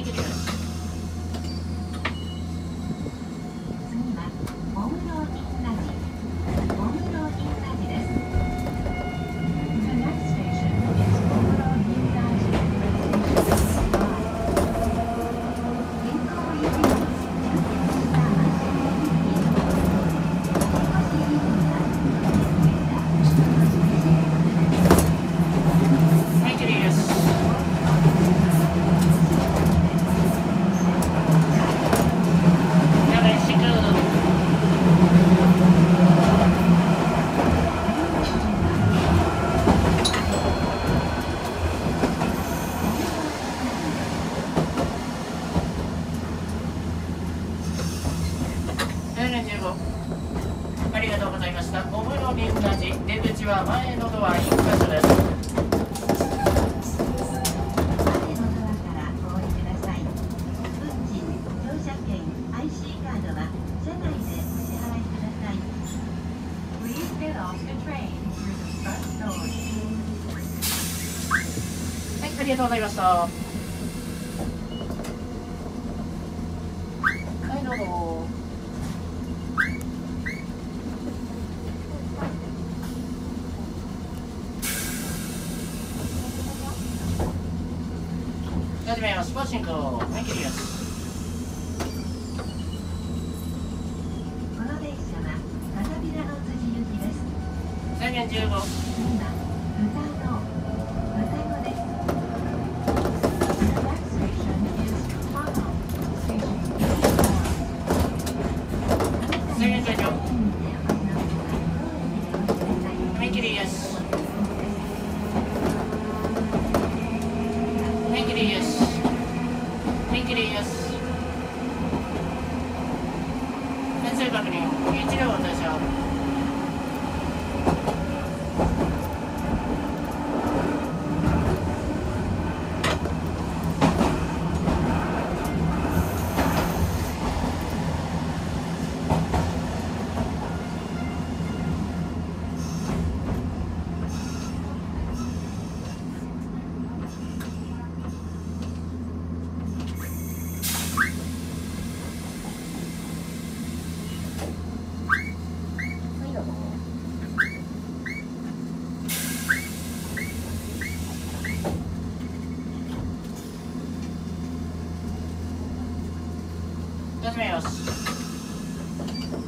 切りです。 次はモムロインラジ。モムロインラジです。The next station is Momuro New Daiji Station 5. 健康維持に充填した安全エネルギーを少しいいのがはい、切りです。よろしく。15ありがとうございました。モムロリンラジ、出口は前のドア1カ所です。 前のドアからお降りください。運賃、乗車券、IC カードは車内でお支払いください。Please get off the train through the front door. はい、ありがとうございました。はい、どうぞ。始めます。パッシング。はい、切りです。 この電車は片平の辻行きです。 制限15。 次は歌子です。The next station is Tano Station 4. 制限15。 ははい、切りです。はい、切りです。はい、切りです。点数確認。1両対象。はい、どうぞ。始めます。